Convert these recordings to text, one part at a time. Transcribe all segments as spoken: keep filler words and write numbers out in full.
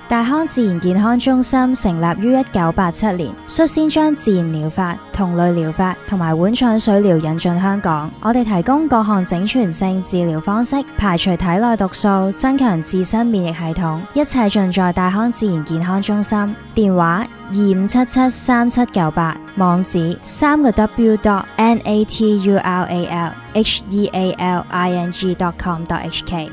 大康自然健康中心成立於一九八七年，率先將自然療法、同類療法同埋碗腸水療引進香港。我哋提供各項整全性治療方式，排除體內毒素，增強自身免疫系統，一切盡在大康自然健康中心。電話二五七七三七九八，網址三個 W dot N A T U R A L H E A L I N G dot com dot H K。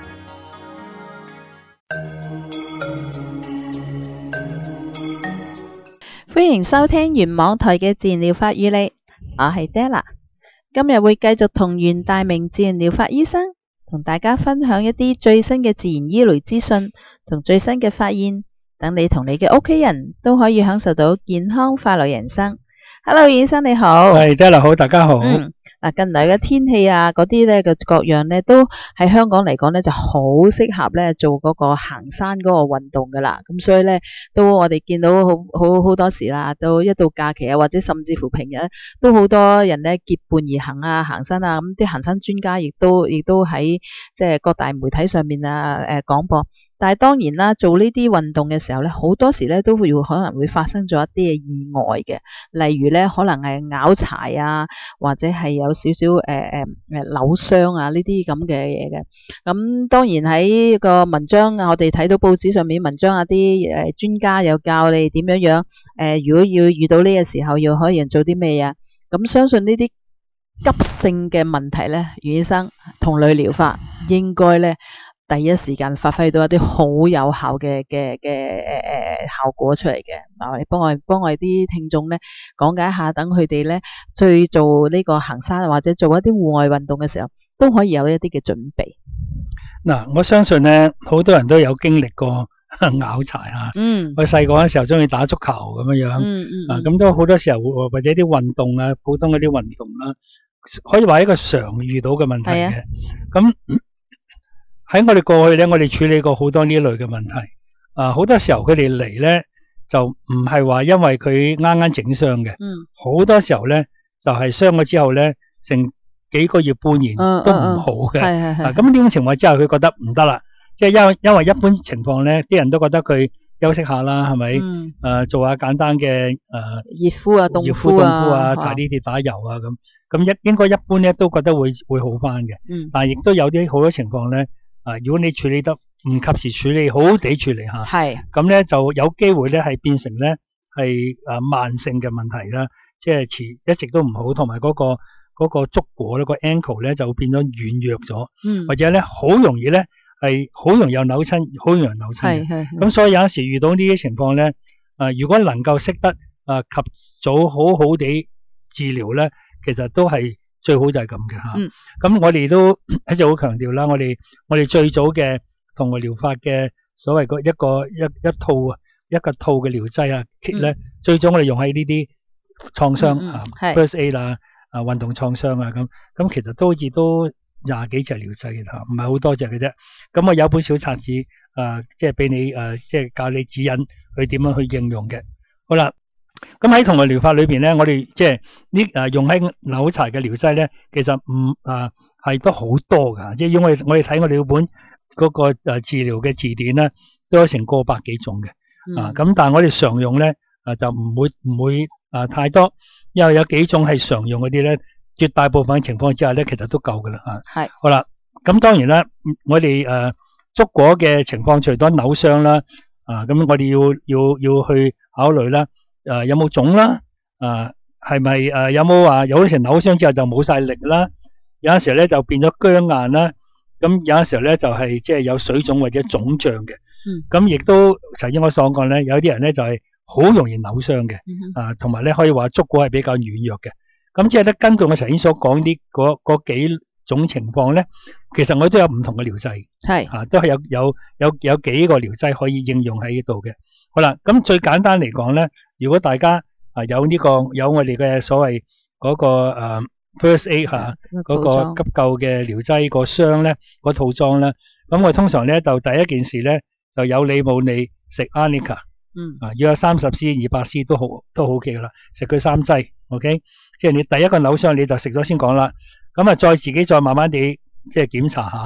歡迎收聽原網台嘅自然療法與你，我係 Della， 今日會繼續同袁大明自然療法醫生同大家分享一啲最新嘅自然醫療資訊同最新嘅發現，等你同你嘅屋企人都可以享受到健康快樂人生。Hello， 醫生你好。 係 Della 好，大家好。 嗯嗱，近來嘅天氣啊，嗰啲咧嘅各樣咧，都喺香港嚟講咧就好適合咧做嗰個行山嗰個運動噶啦。咁所以咧，都我哋見到好好好多時啦，到一到假期啊，或者甚至乎平日都好多人咧結伴而行啊，行山啊。咁啲行山專家亦都亦都喺即係各大媒體上面啊，誒廣播。但係當然啦，做呢啲運動嘅時候咧，好多時咧都會可能會發生咗一啲嘅意外嘅，例如咧可能係拗柴啊，或者係有少少誒誒誒扭傷啊呢啲咁嘅嘢嘅。咁當然喺個文章啊，我哋睇到報紙上面文章啊，啲誒專家又教你點樣樣誒、呃，如果要遇到呢個時候要可以做啲咩啊？咁相信呢啲急性嘅問題咧，袁醫生同類療法應該咧。第一時間發揮到一啲好有效嘅嘅嘅誒誒效果出嚟嘅。嗱，你幫我幫我啲聽眾咧講解一下，等佢哋咧去做呢個行山或者做一啲戶外運動嘅時候，都可以有一啲嘅準備。 嗱，我相信咧，好多人都有經歷過拗柴啊。嗯。我細個嗰陣時候中意打足球咁樣樣。嗯嗯。啊，咁都好多時候或者啲運動啊，普通嗰啲運動啦，可以話一個常遇到嘅問題嘅。咁。喺我哋過去咧，我哋處理過好多呢類嘅問題。啊，好多時候佢哋嚟咧，就唔係話因為佢啱啱整傷嘅。嗯。好多時候咧，就係傷咗之後咧，成幾個月半年都唔好嘅。係係係。啊，咁呢種情況之下，佢覺得唔得啦。即係因因為一般情況咧，啲人都覺得佢休息下啦，係咪？嗯。誒，做下簡單嘅誒熱敷啊，凍敷啊，搽呢啲打油啊咁。咁一應該一般咧都覺得會會好翻嘅。嗯。但係亦都有啲好多情況咧。啊！如果你處理得唔及時處理，好好地處理下，係咁咧，就有機會咧係變成咧係誒慢性嘅問題啦，即係遲一直都唔好，同埋嗰個嗰個足果咧個 ankle 咧就會變咗軟弱咗，嗯，或者咧好容易咧係好容易有扭親，好容易扭親，係係。咁所以有陣時遇到呢啲情況咧，誒如果能夠識得誒及早好好地治療咧，其實都係。最好就係咁嘅吓，咁、嗯、我哋都一直好強調啦。我哋我哋最早嘅同類療法嘅所謂個一個一一套啊一個套嘅療劑啊 kit 咧，最早我哋用喺呢啲創傷啊 first aid 啦啊運動創傷啊咁，咁其實都好似都廿幾隻療劑嘅吓，唔係好多隻嘅啫。咁我有本小冊子啊，即係俾你誒，即係教你指引去點樣去應用嘅。好啦。咁喺同類療法裏邊咧，我哋即係呢誒用喺扭柴嘅療劑咧，其實唔誒係都好多噶，即係因為我哋睇我哋本嗰個誒治療嘅字典咧，都有成過百幾種嘅，啊咁但係我哋常用咧誒就唔會唔會誒太多，因為有幾種係常用嗰啲咧，絕大部分嘅情況之下咧，其實都夠噶啦吓。係好啦，咁當然啦，我哋誒足果嘅情況，除咗扭傷啦，啊咁我哋要要要去考慮啦。誒、呃，有冇腫啦？誒，係咪誒有冇話有啲時扭傷之後就冇晒力啦？有陣時咧就變咗僵硬啦。咁有陣時咧就係即係有水腫或者腫脹嘅。嗯。咁亦都頭先我所講咧，有啲人咧就係好容易扭傷嘅。嗯。啊，同埋咧可以話足果係比較軟弱嘅。咁即係咧根據我頭先所講啲嗰嗰幾種情況咧，其實我都有唔同嘅療劑。係。啊，都係有有有有幾個療劑可以應用喺呢度嘅。好啦，咁最簡單嚟講咧。如果大家啊有呢、這個有我哋嘅所謂嗰、那個誒、uh, first aid 吓嗰個急救嘅療劑個箱咧，個套裝咧，咁我通常咧就第一件事咧就有理冇理食 Arnica， 嗯啊要有三十 c 二百 c 都好都好 ok 噶啦，食佢三劑 ，ok， 即係你第一個扭傷你就食咗先講啦，咁啊再自己再慢慢地即係檢查下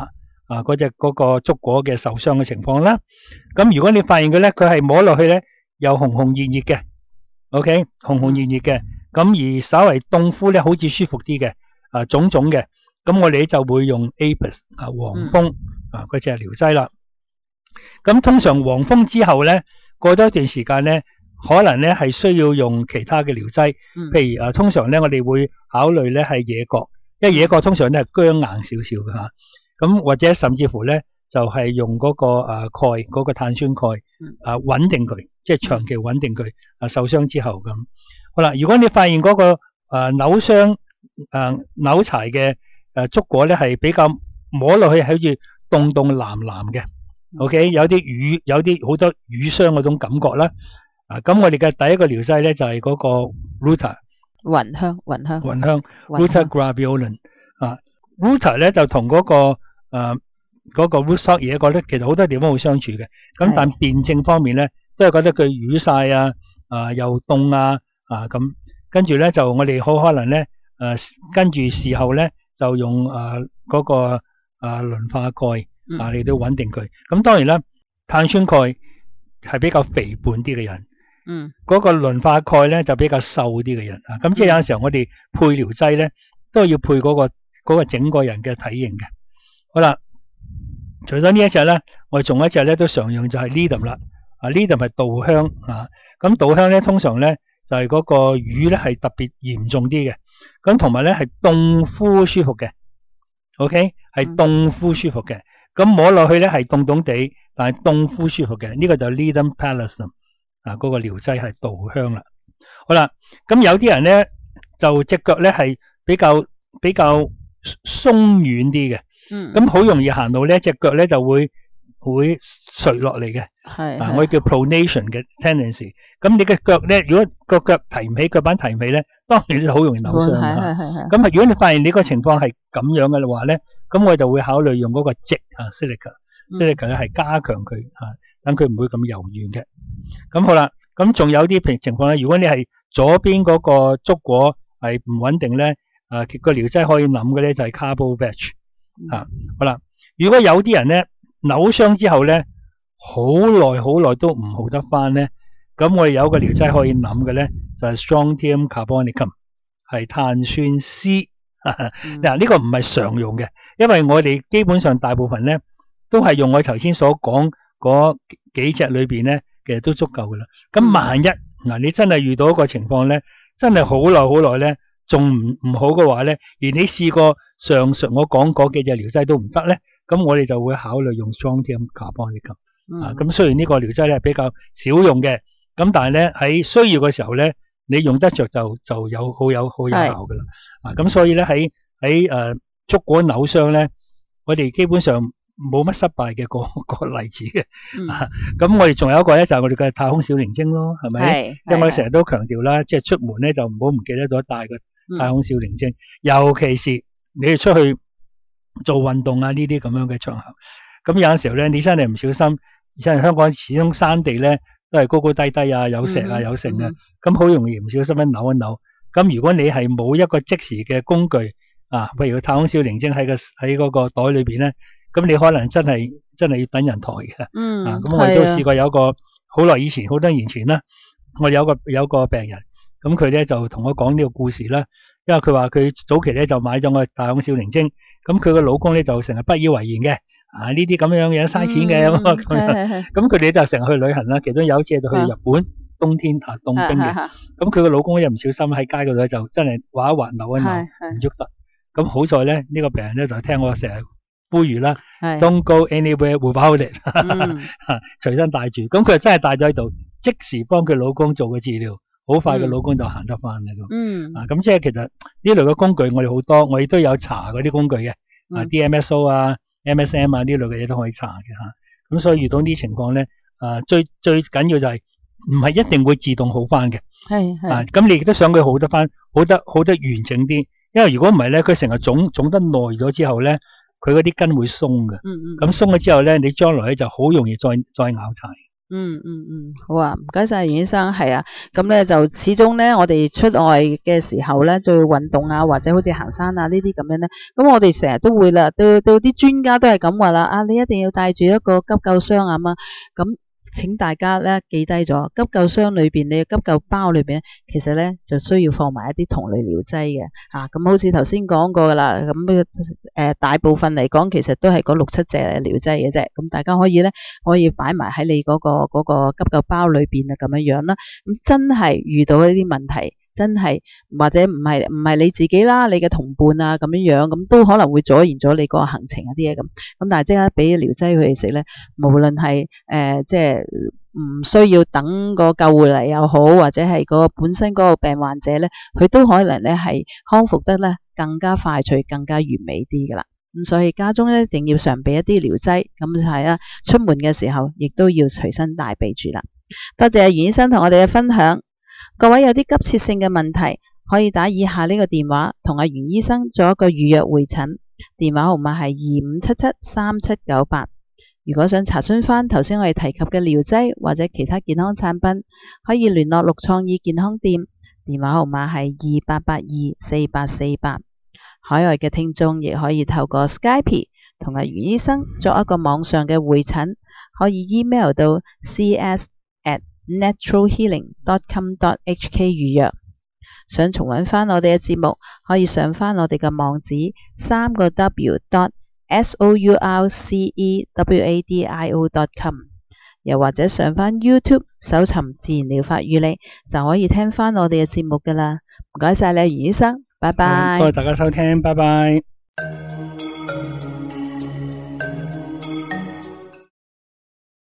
啊嗰隻嗰個竹果嘅受傷嘅情況啦。咁如果你發現佢咧，佢係摸落去咧又紅紅熱熱嘅 ，OK， 紅紅熱熱嘅，咁而稍為凍敷咧好似舒服啲嘅，啊腫腫嘅，咁我哋就會用 Apis 啊黃蜂、嗯、啊嗰隻療劑啦。咁通常黃蜂之後咧，過多一段時間咧，可能咧係需要用其他嘅療劑，嗯、譬如啊，通常咧我哋會考慮咧係野葛，因為野葛通常咧係僵硬少少嘅吓，咁、啊、或者甚至乎咧就係、是、用嗰、那個誒鈣嗰個碳酸鈣啊穩定佢，即係長期穩定佢啊受傷之後咁。好啦，如果你發現嗰、那個誒扭傷誒扭柴嘅誒竹果咧係比較摸落去係好似凍凍藍藍嘅。OK， 有啲瘀，有啲好多瘀傷嗰種感覺啦。啊，咁我哋嘅第一個療劑咧就係、是、嗰個 Ruta 芸香，芸香， 芸香 Ruta glabellum 啊 ，Ruta 咧就同嗰、那個誒嗰、呃那個 rootstock 野葛咧，其實好多地方好相處嘅。咁但辨證方面咧，都係覺得佢瘀晒啊，啊又凍啊，啊咁，跟住咧就我哋好可能咧誒、呃，跟住事後咧就用誒嗰、呃那個誒磷化鈣。啊！你都穩定佢，咁當然啦，碳酸鈣係比較肥胖啲嘅人，嗯，嗰、那個磷化鈣咧就比較瘦啲嘅人啊。咁即係有陣時候我哋配療劑咧，都係要配嗰、那個嗰、那個整個人嘅體型嘅。好啦，除咗呢一隻咧，我哋仲有一隻咧都常用就係 Ledum 啦。啊 Ledum 係稻香啊，咁稻香咧通常咧就係、是、嗰個瘀咧係特別嚴重啲嘅，咁同埋咧係凍敷舒服嘅 ，OK 係凍敷舒服嘅。咁摸落去咧係凍凍地，但係凍敷舒服嘅，呢、這個就 Ledum palliatum 啊，嗰、那個療劑係稻香啦。好啦，咁有啲人咧就隻腳咧係比較比較鬆軟啲嘅，嗯，咁好容易行路咧隻腳咧就會會垂落嚟嘅，係啊，我哋叫 pronation 嘅 tendency。咁你嘅腳咧，如果個腳提唔起，腳板提唔起咧，當然就好容易扭傷啦。係係係。咁啊，如果你發現你個情況係咁樣嘅話咧，咁我就會考慮用嗰個矽啊 silica，silica 咧係加強佢啊，等佢唔會咁柔軟嘅。咁好啦，咁仲有啲情況咧，如果你係左邊嗰個竹果係唔穩定咧，啊個療劑可以諗嘅咧就係 Carbovetch 啊。好啦，如果有啲人咧扭傷之後咧，好耐好耐都唔好得翻咧，咁我哋有個療劑可以諗嘅咧就係 Strontium carbonicum， 係碳酸鍶。嗱，呢個唔係常用嘅，因為我哋基本上大部分咧都係用我頭先所講嗰幾隻裏邊咧，其實都足夠噶啦。咁萬一嗱，你真係遇到一個情況咧，真係好耐好耐咧，仲唔唔好嘅話咧，而你試過上述我講嗰幾隻療劑都唔得咧，咁我哋就會考慮用 Strontium carbonicum。嗯、啊，咁雖然呢個療劑咧係比較少用嘅，咁但係咧喺需要嘅時候咧，你用得着就就有好有好有效噶啦。啊，咁所以咧喺喺誒竹果扭傷咧，我哋基本上冇乜失敗嘅個個例子嘅。嗯。啊，咁我哋仲有一個咧就係我哋嘅太空小靈精咯，係咪？係。因為我哋成日都強調啦，即係出門咧就唔好唔記得咗帶個太空小靈精，嗯、尤其是你哋出去做運動啊呢啲咁樣嘅場合。咁有陣時候咧，你真係唔小心，因為香港始終山地咧都係高高低低啊，有石啊，有剩啊，咁好、嗯、容易唔小心一扭一扭。咁如果你係冇一個即時嘅工具啊，譬如個太空小靈精喺個喺嗰個袋裏邊咧，咁你可能真係真係要等人抬嘅。嗯。啊，咁我哋都試過有個好耐以前，好多年前啦，我有個有個病人，咁佢咧就同我講呢個故事啦。因為佢話佢早期咧就買咗個太空小靈精，咁佢個老公咧就成日不以為然嘅。啊！呢啲咁樣嘢嘥錢嘅咁，咁佢哋就成日去旅行啦。其中有一次就去日本，冬天啊凍冰嘅。咁佢個老公又唔小心喺街嗰度就真係滑一滑扭一扭唔喐得。咁好在咧，呢個病人咧就聽我成日呼籲啦 ，Don't go anywhere without it，隨身帶住。咁佢就真係帶咗喺度，即時幫佢老公做個治療，好快個老公就行得翻啦咁。嗯。啊，咁即係其實呢類嘅工具我哋好多，我哋都有查嗰啲工具嘅，啊 D M S O 啊。M S M 啊呢類嘅嘢都可以查嘅吓，咁所以遇到呢啲情況咧，啊最最緊要就係唔係一定會自動好翻嘅，係係，啊咁你亦都想佢好得翻，好得好得完整啲，因為如果唔係咧，佢成日腫腫得耐咗之後咧，佢嗰啲筋會鬆嘅，嗯嗯，咁鬆咗之後咧，你將來咧就好容易再再拗柴。 嗯嗯嗯，好啊，唔該晒袁醫生，係啊，咁咧就始終咧，我哋出外嘅時候咧，做運動啊，或者好似行山啊呢啲咁樣咧，咁我哋成日都會啦，到到啲專家都係咁話啦，啊，你一定要帶住一個急救箱啊嘛，咁。請大家咧記低咗急救箱裏邊，你嘅急救包裏邊，其實咧就需要放埋一啲同類療劑嘅嚇。咁、啊、好似頭先講過噶啦，咁誒、呃、大部分嚟講，其實都係嗰六七隻療劑嘅啫。咁大家可以咧可以擺埋喺你嗰、嗰個、嗰個急救包裏邊啊，咁樣樣啦。咁真係遇到一啲問題。真係或者唔係唔係你自己啦，你嘅同伴啊咁樣樣，咁都可能會阻延咗你個行程啊啲嘢咁。咁但係即刻俾療劑佢哋食咧，無論係誒即係唔需要等個救護嚟又好，或者係個本身嗰個病患者咧，佢都可能咧係康復得咧更加快脆、更加完美啲噶啦。咁所以家中咧一定要常備一啲療劑，咁就係啦。出門嘅時候亦都要隨身帶備住啦。多謝袁醫生同我哋嘅分享。各位有啲急切性嘅問題，可以打以下呢個電話同阿袁醫生做一個預約會診，電話號碼係二五七七三七九八。如果想查詢翻頭先我哋提及嘅療劑或者其他健康產品，可以聯絡六創意健康店，電話號碼係二八八二四八四八。海外嘅聽眾亦可以透過 Skype 同阿袁醫生作一個網上嘅會診，可以 email 到 cs at natural healing dot com dot h k 預約。想重溫翻我哋嘅節目，可以上翻我哋嘅網址三個 w dot s o u r c e w a d i o dot com， 又或者上翻 YouTube 搜尋自然療法與你，就可以聽翻我哋嘅節目噶啦。唔該晒你，袁醫生，拜拜。 多謝大家收聽，拜拜。